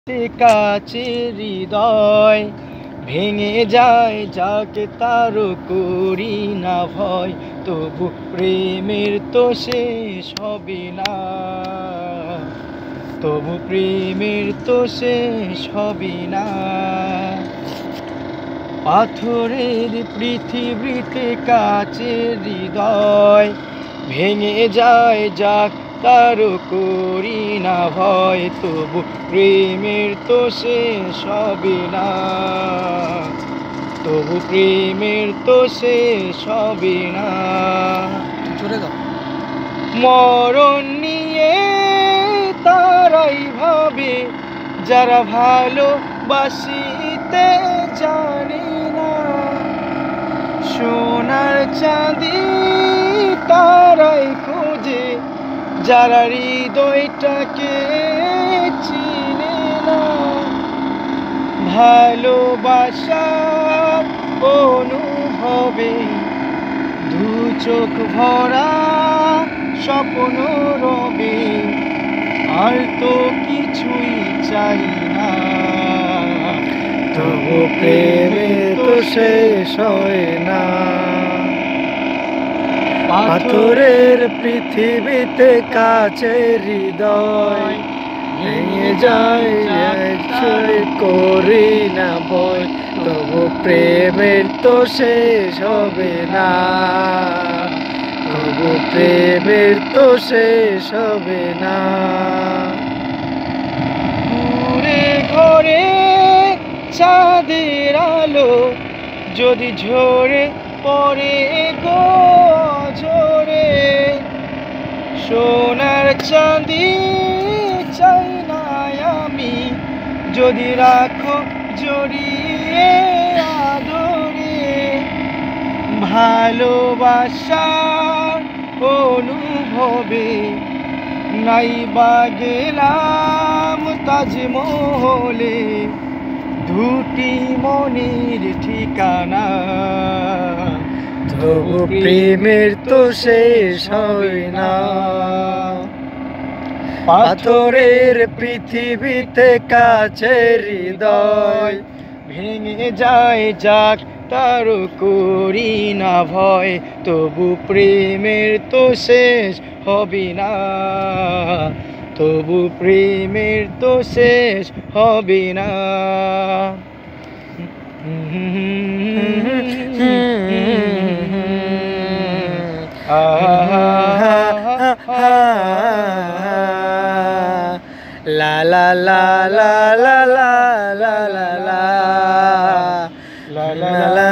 কাছের হৃদয় ভেঙে যায় যাকে তার করি না ভয়, তবু প্রেমের তো শেষ হবে না, তবু প্রেমের তো শেষ হবে না। পাথরের পৃথিবীতে কাছের হৃদয় ভেঙে যায় যাক তার করি না ভয়, তবু প্রেমের তো শেষ হবে না, তবু প্রেমের তো শেষ হবে না। মরণ নিয়ে তারাই ভাবে যারা ভালোবাসিতে জানে না, সোনার চাঁদি তারাই খোঁজে যারা হৃদয়টাকে চিনে না। ভালোবাসার অনুভবে দু চোখ ভরা স্বপ্ন রবে, আর তো কিছুই চাই না, তবু প্রেমে তো শেষ হয় না। পাথরের পৃথিবীতে কাছের হৃদয় ভেঙে যায় করি না ভয়, তবু প্রেমের তো শেষ হবে না, তবু প্রেমের তো শেষ হবে না। ঘুরে ঘরে চাঁদের আলো যদি ঝরে পড়ে গো ঝরে, সোনার চাঁদি চাই না আমি যদি রাখো জড়িয়ে আদরে। ভালোবাসার অনুভবে নাই বা গেলাম তাজমহলে, দুটি মনের ঠিকানা, তবু প্রেমের তো শেষ হয় না। পাথরের পৃথিবীতে কাছের হৃদয় ভেঙে যায় যাক তার করি না ভয়, তবু প্রেমের তো শেষ হবে না, তবু প্রেমের তো শেষ হবে না। লা লা লা লা লা লা লা লা লা লা লা